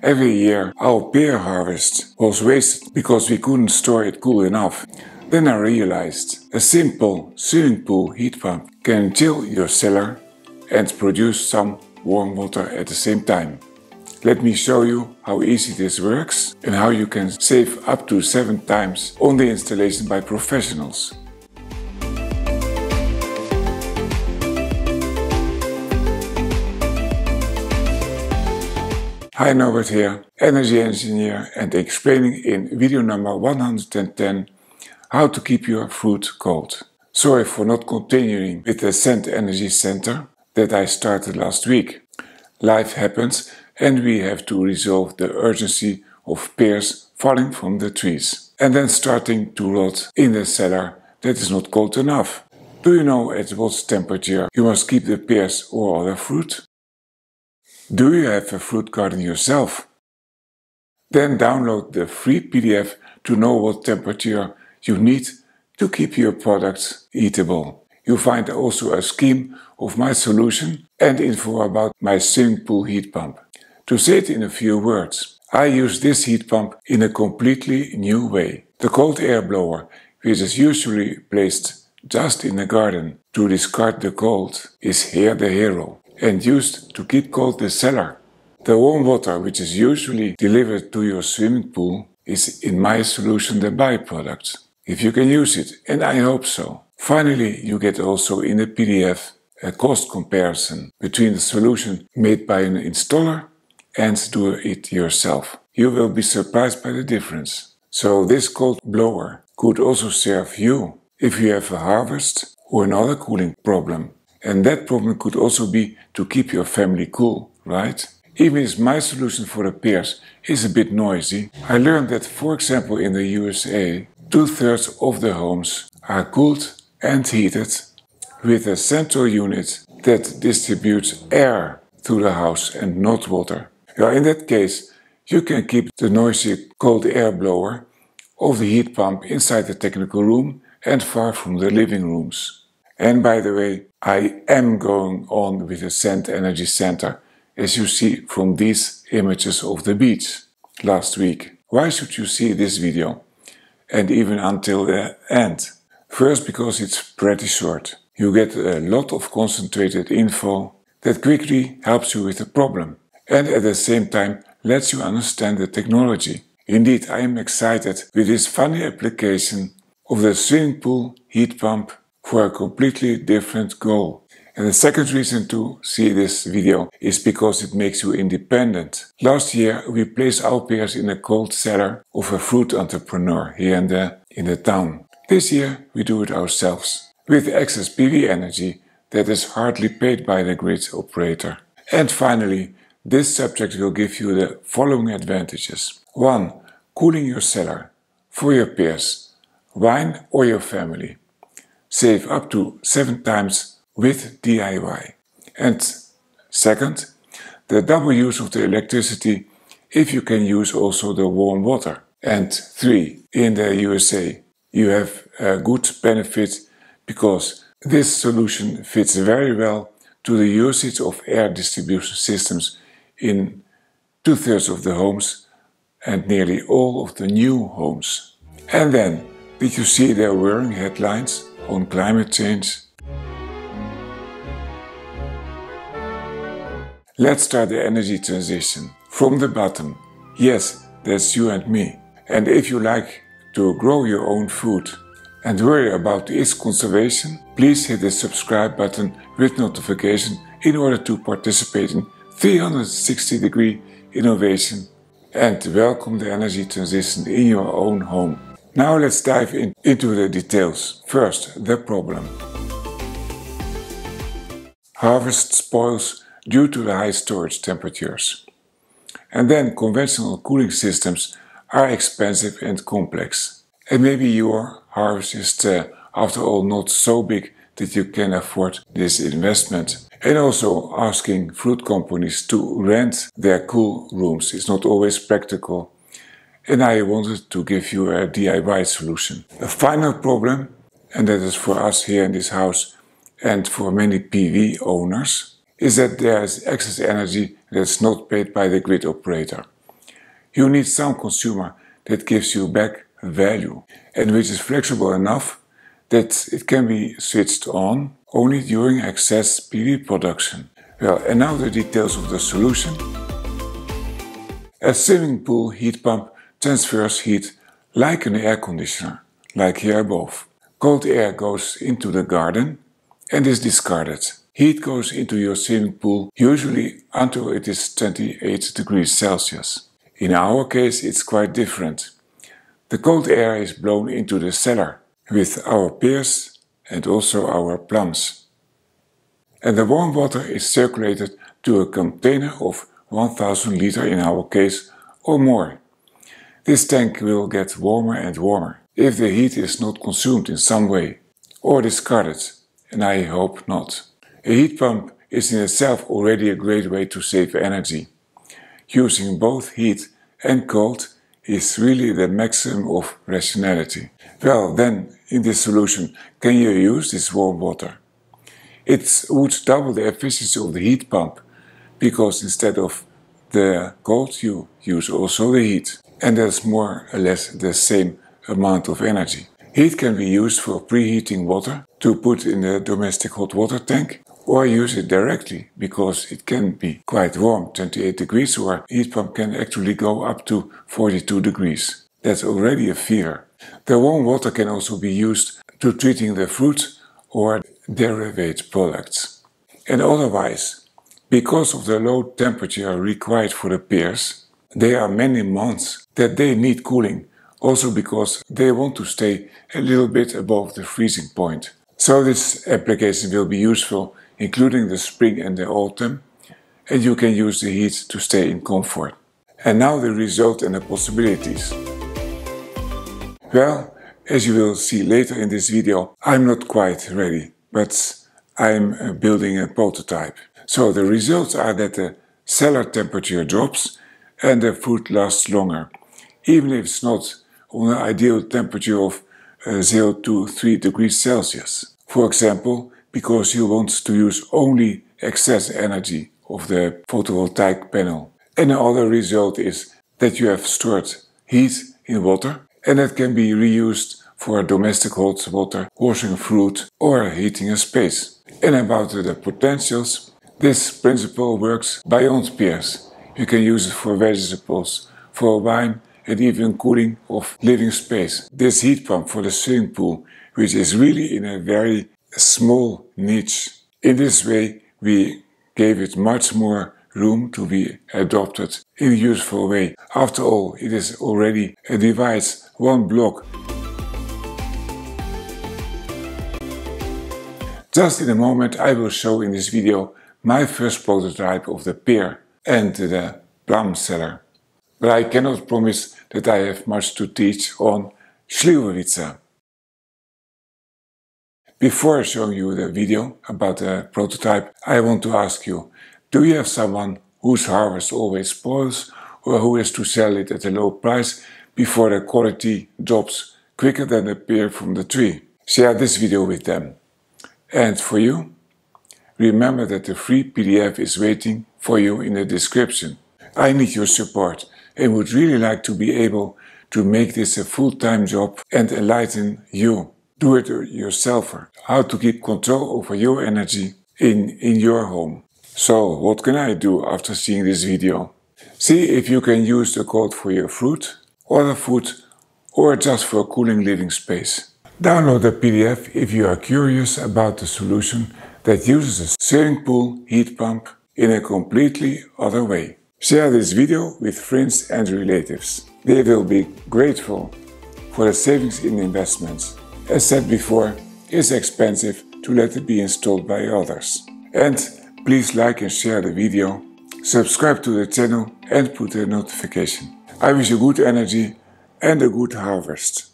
Every year our pear harvest was wasted because we couldn't store it cool enough. Then I realized a simple swimming pool heat pump can chill your cellar and produce some warm water at the same time. Let me show you how easy this works and how you can save up to 7 times on the installation by professionals. Hi, Norbert here, energy engineer, and explaining in video number 110 how to keep your fruit cold. Sorry for not continuing with the Scent Energy Center that I started last week. Life happens and we have to resolve the urgency of pears falling from the trees and then starting to rot in the cellar that is not cold enough. Do you know at what temperature you must keep the pears or other fruit? Do you have a fruit garden yourself? Then download the free PDF to know what temperature you need to keep your products eatable. You'll find also a scheme of my solution and info about my swimming pool heat pump. To say it in a few words, I use this heat pump in a completely new way. The cold air blower, which is usually placed just in the garden to discard the cold, is here the hero and used to keep cold the cellar. The warm water, which is usually delivered to your swimming pool, is in my solution the byproduct. If you can use it, and I hope so. Finally, you get also in the PDF a cost comparison between the solution made by an installer and do it yourself. You will be surprised by the difference. So this cold blower could also serve you if you have a harvest or another cooling problem. And that problem could also be to keep your family cool, right? Even if my solution for the pears is a bit noisy, I learned that, for example, in the USA, 2/3 of the homes are cooled and heated with a central unit that distributes air through the house and not water. Well, in that case, you can keep the noisy cold air blower of the heat pump inside the technical room and far from the living rooms. And by the way, I am going on with the Scent Energy Center, as you see from these images of the beach last week. Why should you see this video? And even until the end. First, because it's pretty short. You get a lot of concentrated info that quickly helps you with the problem. And at the same time lets you understand the technology. Indeed, I am excited with this funny application of the swimming pool heat pump for a completely different goal. And the second reason to see this video is because it makes you independent. Last year we placed our pears in a cold cellar of a fruit entrepreneur here in the town. This year we do it ourselves with excess PV energy that is hardly paid by the grid operator. And finally, this subject will give you the following advantages. 1. Cooling your cellar for your pears, wine or your family. Save up to 7 times with DIY. And second, the double use of the electricity if you can use also the warm water. And 3, in the USA, you have a good benefit because this solution fits very well to the usage of air distribution systems in 2/3 of the homes and nearly all of the new homes. And then, did you see their worrying headlines on climate change? Let's start the energy transition from the bottom. Yes, that's you and me. And if you like to grow your own food and worry about its conservation, please hit the subscribe button with notification in order to participate in 360-degree innovation and welcome the energy transition in your own home. Now let's dive into the details. First, the problem. Harvest spoils due to the high storage temperatures. And then conventional cooling systems are expensive and complex. And maybe your harvest is after all not so big that you can afford this investment. And also asking fruit companies to rent their cool rooms is not always practical. And I wanted to give you a DIY solution. A final problem, and that is for us here in this house and for many PV owners, is that there is excess energy that's not paid by the grid operator. You need some consumer that gives you back value and which is flexible enough that it can be switched on only during excess PV production. Well, and now the details of the solution. A swimming pool heat pump transfers heat like an air conditioner, like here above. Cold air goes into the garden and is discarded. Heat goes into your swimming pool usually until it is 28 degrees Celsius. In our case it's quite different. The cold air is blown into the cellar with our pears and also our plums. And the warm water is circulated to a container of 1000 liters in our case or more. This tank will get warmer and warmer if the heat is not consumed in some way or discarded, and I hope not. A heat pump is in itself already a great way to save energy. Using both heat and cold is really the maximum of rationality. Well, then, in this solution, can you use this warm water? It would double the efficiency of the heat pump, because instead of the cold you use also the heat. And that's more or less the same amount of energy. Heat can be used for preheating water to put in a domestic hot water tank, or use it directly because it can be quite warm, 28 degrees, or heat pump can actually go up to 42 degrees. That's already a fear. The warm water can also be used to treating the fruit or derivative products. And otherwise, because of the low temperature required for the pears, there are many months that they need cooling, also because they want to stay a little bit above the freezing point. So this application will be useful including the spring and the autumn, and you can use the heat to stay in comfort. And now the result and the possibilities. Well, as you will see later in this video, I'm not quite ready, but I'm building a prototype. So the results are that the cellar temperature drops and the food lasts longer, even if it's not on an ideal temperature of 0 to 3 degrees Celsius. For example, because you want to use only excess energy of the photovoltaic panel. And the other result is that you have stored heat in water, and that can be reused for domestic hot water, washing fruit or heating a space. And about the potentials, this principle works beyond pears. You can use it for vegetables, for wine, and even cooling of living space. This heat pump for the swimming pool, which is really in a very small niche. In this way, we gave it much more room to be adopted in a useful way. After all, it is already a device, one block. Just in a moment I will show in this video my first prototype of the pear and the plum cellar. But I cannot promise that I have much to teach on Slivovica. Before showing you the video about the prototype, I want to ask you, do you have someone whose harvest always spoils, or who is to sell it at a low price before the quality drops quicker than the pear from the tree? Share this video with them. And for you, remember that the free PDF is waiting for you in the description. I need your support and would really like to be able to make this a full-time job and enlighten you. Do it yourself. How to keep control over your energy in your home. So, what can I do after seeing this video? See if you can use the code for your fruit, other food, or just for a cooling living space. Download the PDF if you are curious about the solution that uses a swimming pool heat pump in a completely other way. Share this video with friends and relatives. They will be grateful for the savings in investments. As said before, it's expensive to let it be installed by others. And please like and share the video, subscribe to the channel and put a notification. I wish you good energy and a good harvest.